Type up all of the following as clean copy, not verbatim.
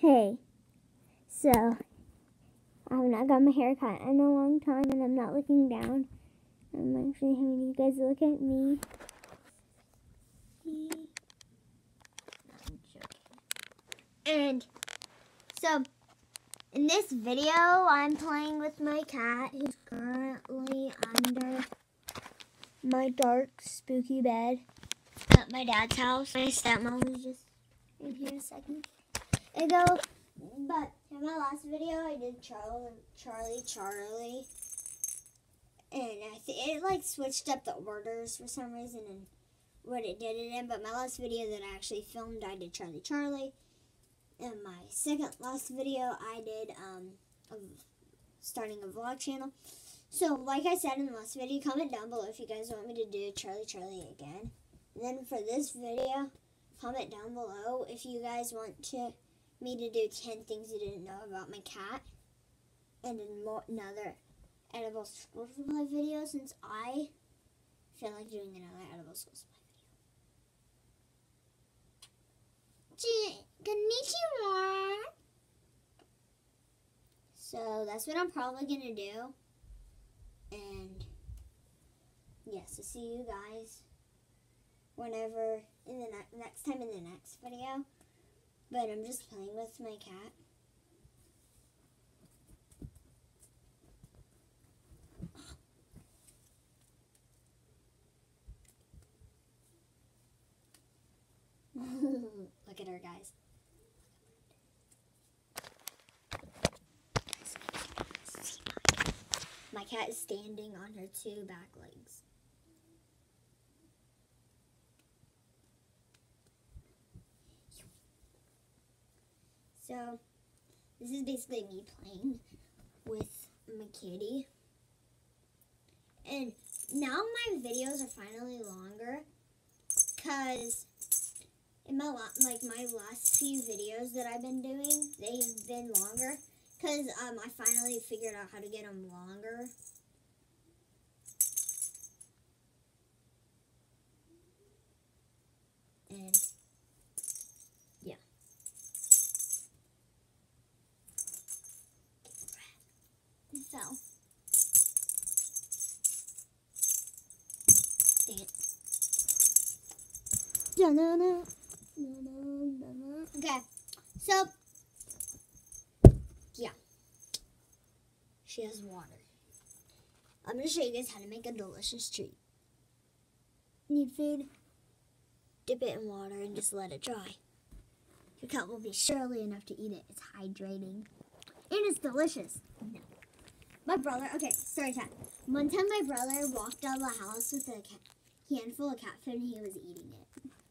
Hey, so I have not got my hair cut in a long time, and I'm not looking down. I'm actually having you guys look at me. I'm joking. And so in this video, I'm playing with my cat who's currently under my dark, spooky bed at my dad's house. My stepmom was just in here a second ago. But in my last video, I did Charlie. And it like switched up the orders for some reason and what it did it in. But my last video that I actually filmed, I did Charlie. And my second last video, I did starting a vlog channel. So like I said in the last video, comment down below if you guys want me to do Charlie again. And then for this video, comment down below if you guys want me to do 10 things you didn't know about my cat. And another edible school supply video, since I feel like doing another edible school supply video. Konnichiwa! So that's what I'm probably going to do. And yeah, so see you guys whenever in the next time in the next video. But I'm just playing with my cat. Look at her, guys. My cat is standing on her 2 back legs. So, this is basically me playing with my kitty. And now my videos are finally longer, because in my last few videos that I've been doing, they've been longer, because I finally figured out how to get them longer. And yeah. It fell. Dang it. Da-na-na. Okay, so yeah, she has water. I'm going to show you guys how to make a delicious treat. Need food? Dip it in water and just let it dry. Your cat will be surely enough to eat it. It's hydrating. And it's delicious. No. My brother, okay, story time. One time my brother walked out of the house with a handful of cat food and he was eating it.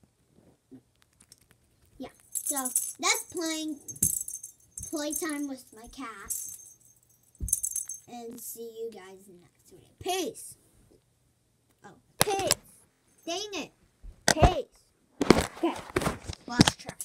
Yeah, so that's playtime with my cat. And see you guys next video. Peace. Oh, peace. Dang it. Peace. Okay, lost track.